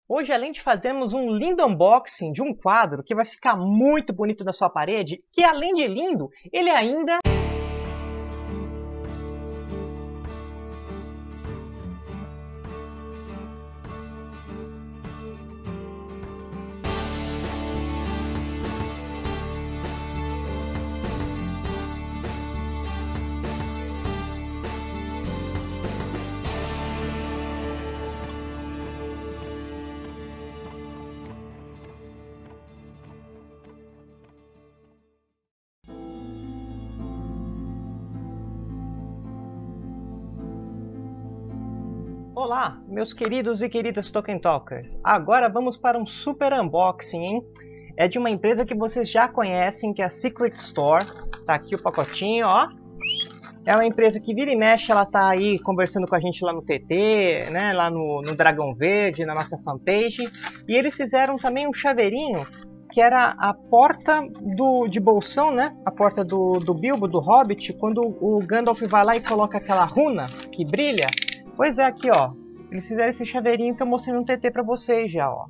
Hoje, além de fazermos um lindo unboxing de um quadro que vai ficar muito bonito na sua parede, que além de lindo, ele ainda... Olá, meus queridos e queridas Tolkien Talkers! Agora vamos para um super unboxing, hein? É de uma empresa que vocês já conhecem, que é a Secret Store. Tá aqui o pacotinho, ó. É uma empresa que vira e mexe, ela tá aí conversando com a gente lá no TT, né? Lá no Dragão Verde, na nossa fanpage. E eles fizeram também um chaveirinho, que era a porta de bolsão, né? A porta do Bilbo, do Hobbit, quando o Gandalf vai lá e coloca aquela runa que brilha. Pois é, aqui ó, eles fizeram esse chaveirinho que eu mostrei no TT pra vocês já, ó.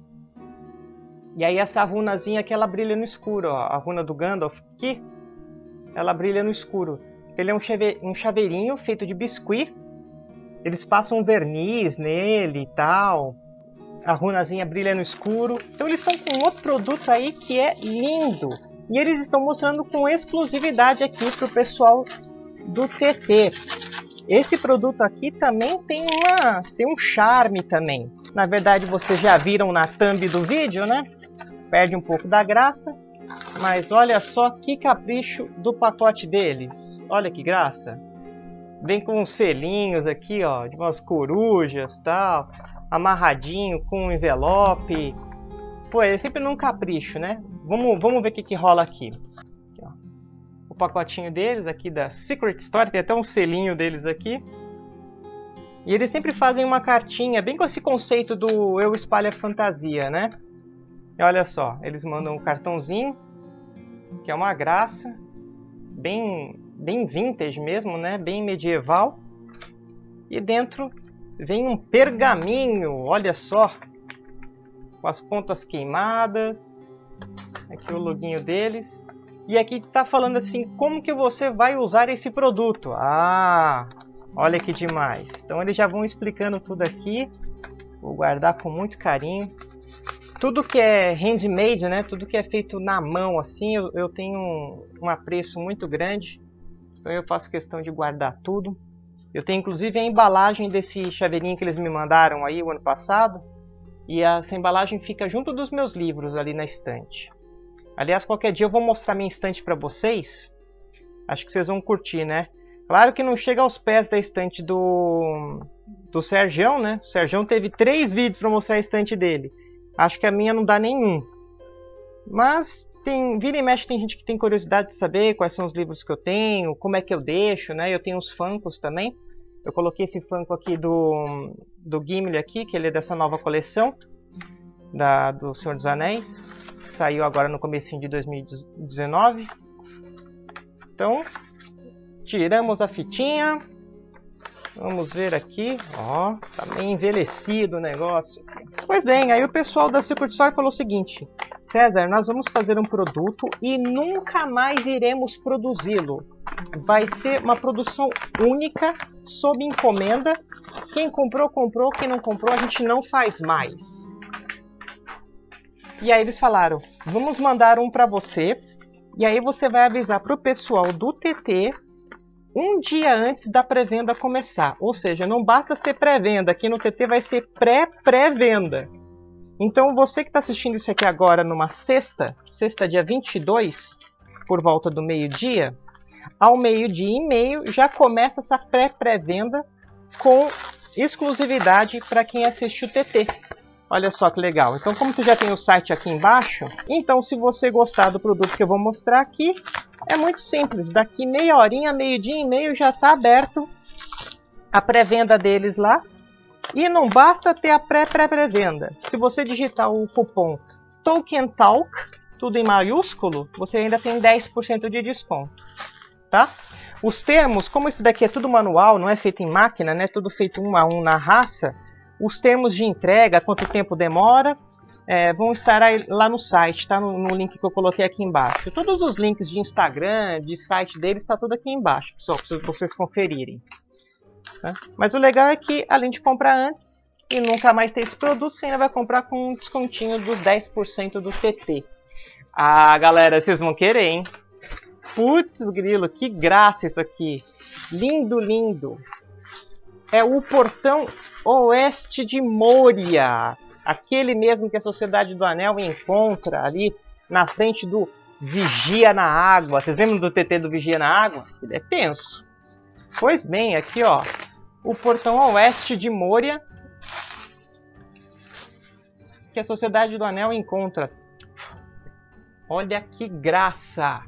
E aí essa runazinha aqui, ela brilha no escuro, ó. A runa do Gandalf aqui, ela brilha no escuro. Ele é um chaveirinho feito de biscuit. Eles passam um verniz nele e tal. A runazinha brilha no escuro. Então eles estão com outro produto aí que é lindo. E eles estão mostrando com exclusividade aqui pro pessoal do TT. Esse produto aqui também tem um charme também. Na verdade, vocês já viram na thumb do vídeo, né? Perde um pouco da graça. Mas olha só que capricho do pacote deles. Olha que graça. Vem com uns selinhos aqui, ó, de umas corujas, tal. Amarradinho com um envelope. Pô, é sempre num capricho, né? Vamos ver o que rola aqui. O pacotinho deles aqui da Secret Store, tem até um selinho deles aqui. E eles sempre fazem uma cartinha, bem com esse conceito do Eu Espalho a Fantasia, né? E olha só, eles mandam um cartãozinho, que é uma graça, bem vintage mesmo, né? Bem medieval. E dentro vem um pergaminho, olha só, com as pontas queimadas. Aqui o loginho deles. E aqui está falando assim, como que você vai usar esse produto? Ah, olha que demais. Então eles já vão explicando tudo aqui. Vou guardar com muito carinho. Tudo que é handmade, né? Tudo que é feito na mão assim, eu tenho um apreço muito grande. Então eu faço questão de guardar tudo. Eu tenho inclusive a embalagem desse chaveirinho que eles me mandaram aí o ano passado. E essa embalagem fica junto dos meus livros ali na estante. Aliás, qualquer dia eu vou mostrar minha estante para vocês. Acho que vocês vão curtir, né? Claro que não chega aos pés da estante do Sergião, né? O Sergião teve 3 vídeos para mostrar a estante dele. Acho que a minha não dá nenhum. Mas vira e mexe, tem gente que tem curiosidade de saber quais são os livros que eu tenho, como é que eu deixo, né? Eu tenho os Funkos também. Eu coloquei esse Funko aqui do Gimli aqui, que ele é dessa nova coleção do Senhor dos Anéis. Saiu agora no comecinho de 2019. Então, tiramos a fitinha. Vamos ver aqui. Ó, tá meio envelhecido o negócio. Pois bem, aí o pessoal da Secret Store falou o seguinte: César, nós vamos fazer um produto e nunca mais iremos produzi-lo. Vai ser uma produção única, sob encomenda. Quem comprou, comprou. Quem não comprou, a gente não faz mais. E aí eles falaram, vamos mandar um para você, e aí você vai avisar para o pessoal do TT um dia antes da pré-venda começar. Ou seja, não basta ser pré-venda, aqui no TT vai ser pré-pré-venda. Então você que está assistindo isso aqui agora numa sexta dia 22, por volta do meio-dia, ao meio-dia e meio já começa essa pré-pré-venda com exclusividade para quem assiste o TT. Olha só que legal. Então, como você já tem o site aqui embaixo, então se você gostar do produto que eu vou mostrar aqui, é muito simples. Daqui meia horinha, meio-dia e meio, já está aberto a pré-venda deles lá. E não basta ter a pré-pré-pré-venda. Se você digitar o cupom TolkienTalk, tudo em maiúsculo, você ainda tem 10% de desconto, tá? Os termos, como esse daqui é tudo manual, não é feito em máquina, né? Tudo feito 1 a 1 na raça. Os termos de entrega, quanto tempo demora, vão estar aí, lá no site, tá? No link que eu coloquei aqui embaixo. Todos os links de Instagram, de site deles, está tudo aqui embaixo, pessoal, para vocês conferirem. Tá? Mas o legal é que, além de comprar antes e nunca mais ter esse produto, você ainda vai comprar com um descontinho dos 10% do TT. Ah, galera, vocês vão querer, hein? Putz, grilo, que graça isso aqui. Lindo, lindo. É o portão oeste de Moria. Aquele mesmo que a Sociedade do Anel encontra ali na frente do Vigia na Água. Vocês lembram do TT do Vigia na Água? Ele é tenso. Pois bem, aqui ó, o portão oeste de Moria, que a Sociedade do Anel encontra. Olha que graça!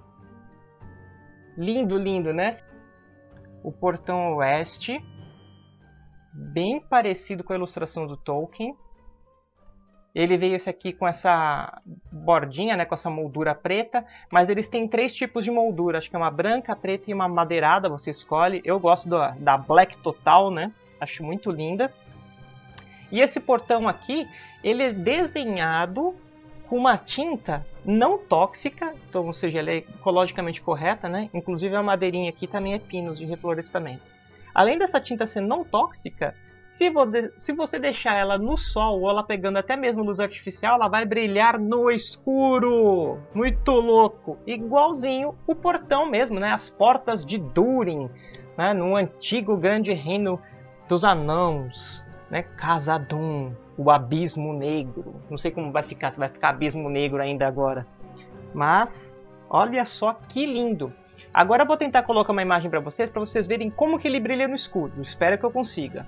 Lindo, lindo, né? O portão oeste, bem parecido com a ilustração do Tolkien. Ele veio esse aqui com essa bordinha, né, com essa moldura preta, mas eles têm 3 tipos de moldura, acho que é uma branca, preta e uma madeirada, você escolhe. Eu gosto da Black Total, né? Acho muito linda. E esse portão aqui, ele é desenhado com uma tinta não tóxica, então, ou seja, ela é ecologicamente correta, né? Inclusive a madeirinha aqui também é pinos de reflorestamento. Além dessa tinta ser não tóxica, se você deixar ela no sol ou ela pegando até mesmo luz artificial, ela vai brilhar no escuro. Muito louco! Igualzinho o portão mesmo, né? As portas de Durin, né? No antigo grande reino dos anãos, né? Khazad-dûm, o Abismo Negro. Não sei como vai ficar, se vai ficar Abismo Negro ainda agora. Mas, olha só que lindo! Agora eu vou tentar colocar uma imagem para vocês verem como que ele brilha no escuro. Espero que eu consiga.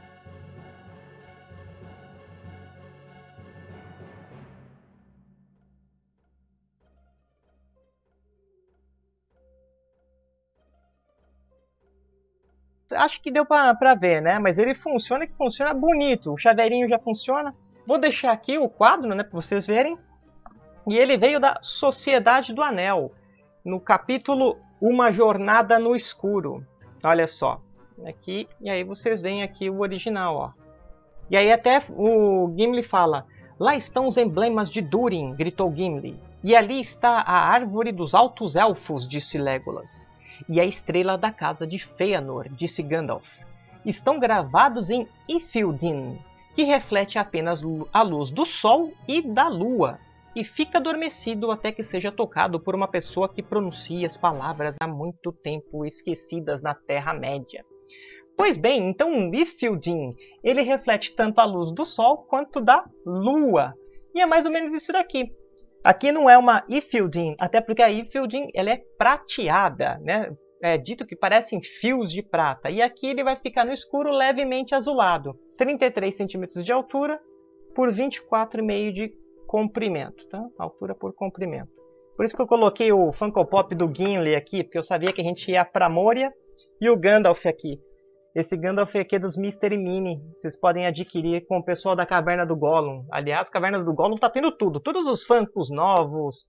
Acho que deu para ver, né? Mas ele funciona bonito. O chaveirinho já funciona. Vou deixar aqui o quadro, né, para vocês verem. E ele veio da Sociedade do Anel, no capítulo Uma Jornada no Escuro. Olha só. Aqui, e aí vocês veem aqui o original, ó. E aí até o Gimli fala: "Lá estão os emblemas de Durin", gritou Gimli. "E ali está a árvore dos altos elfos", disse Legolas. "E a estrela da casa de Fëanor", disse Gandalf. "Estão gravados em Ithildin, que reflete apenas a luz do sol e da lua, e fica adormecido até que seja tocado por uma pessoa que pronuncia as palavras há muito tempo esquecidas na Terra-média." Pois bem, então Ithildin, ele reflete tanto a luz do sol quanto da lua. E é mais ou menos isso daqui. Aqui não é uma Ithildin, até porque a Ithildin ela é prateada, né? É dito que parecem fios de prata. E aqui ele vai ficar no escuro levemente azulado. 33 centímetros de altura por 24,5 de comprimento. Tá? Altura por comprimento. Por isso que eu coloquei o Funko Pop do Gimli aqui, porque eu sabia que a gente ia para Moria e o Gandalf aqui. Esse Gandalf aqui é dos Mystery Mini. Vocês podem adquirir com o pessoal da Caverna do Gollum. Aliás, a Caverna do Gollum tá tendo tudo. Todos os Funkos novos,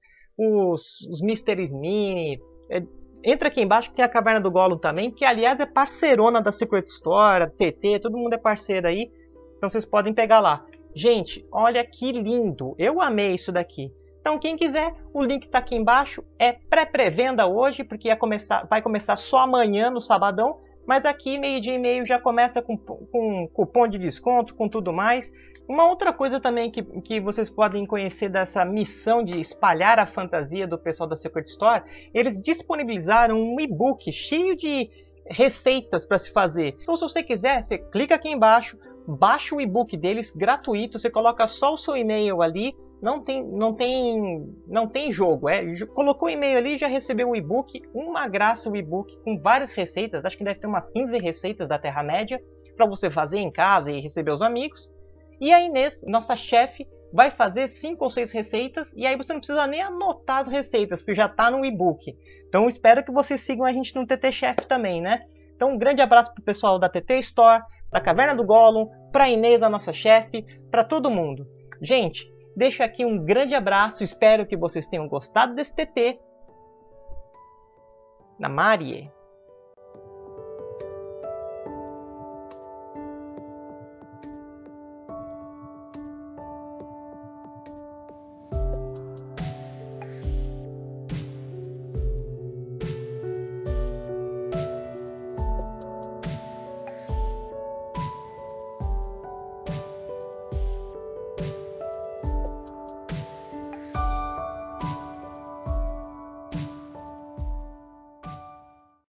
os Mystery Mini. Entra aqui embaixo que tem a Caverna do Gollum também, que aliás é parceirona da Secret Store, TT, todo mundo é parceiro aí. Então vocês podem pegar lá. Gente, olha que lindo. Eu amei isso daqui. Então quem quiser, o link tá aqui embaixo. É pré-pré-venda hoje, porque vai começar só amanhã no sabadão. Mas aqui, meio-dia e meio, já começa com cupom de desconto, com tudo mais. Uma outra coisa também que vocês podem conhecer dessa missão de espalhar a fantasia do pessoal da Secret Store, eles disponibilizaram um e-book cheio de receitas para se fazer. Então, se você quiser, você clica aqui embaixo, baixa o e-book deles, gratuito, você coloca só o seu e-mail ali. Não tem jogo, colocou o e-mail ali e já recebeu o e-book, uma graça o e-book com várias receitas, acho que deve ter umas 15 receitas da Terra-média para você fazer em casa e receber os amigos. E a Inês, nossa chefe, vai fazer 5 ou 6 receitas e aí você não precisa nem anotar as receitas, porque já está no e-book. Então espero que vocês sigam a gente no TT Chef também, né? Então um grande abraço para o pessoal da TT Store, da Caverna do Gollum, para a Inês, a nossa chefe, para todo mundo. Gente, deixo aqui um grande abraço, espero que vocês tenham gostado desse TT. Namarie!